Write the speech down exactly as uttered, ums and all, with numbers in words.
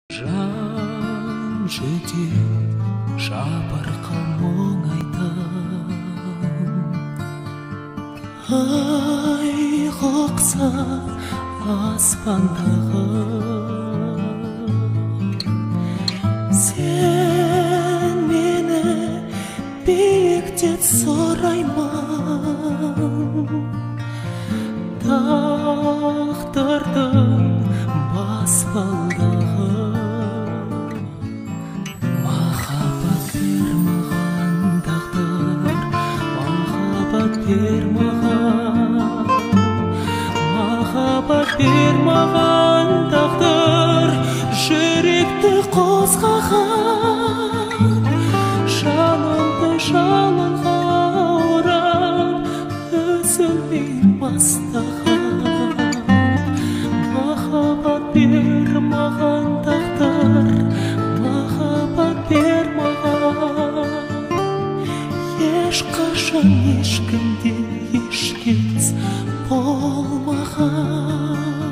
Жан жете жапырқа мұң айтам, ай қоқса аспандағы, сен мені биіктен сұраймын, тағдырдың баспалдағы. Бер маған, махаббат бер маған тағдыр, жүректі қозғаған, жанымды жалынға орап, өзіңмен бастаған. Махаббат бер маған тағдыр, махаббат бер маған. Ешқашан ешкімде ешкез болмаған.